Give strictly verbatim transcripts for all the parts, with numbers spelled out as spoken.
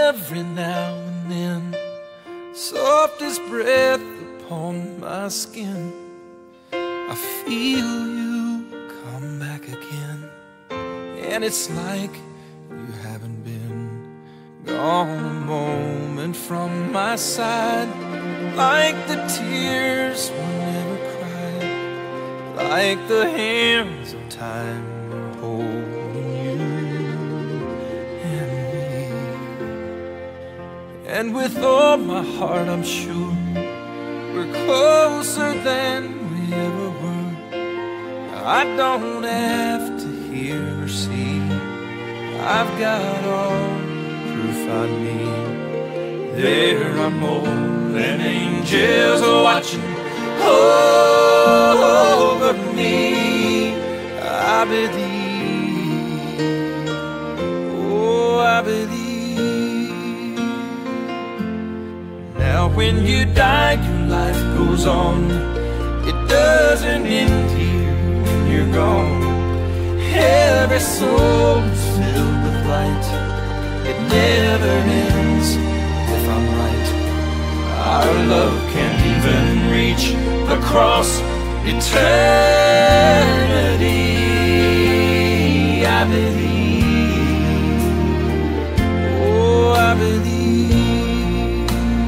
every now and then, softest breath upon my skin, I feel you come back again. And it's like you haven't been gone a moment from my side, like the tears were never cried, like the hands of time holding you and me. And with all my heart I'm sure we're closer than we ever were. I don't have to hear or see, I've got all proof I need. There are more than angels watching over me. I believe, oh I believe. Now when you die, your life goes on. It doesn't end here when you're gone. Every soul is filled with light. It never ends if I'm right. Our love can't even reach across eternity. I believe, oh I believe.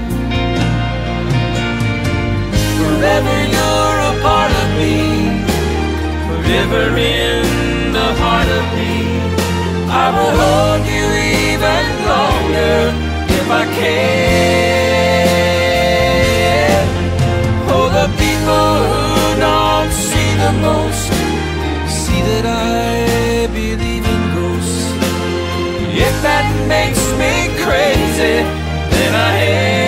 Forever you're a part of me, forever in the heart of me. I will hold you even longer if I can. Oh, the people who don't see the most see that I believe in ghosts. If that makes me crazy, then I am.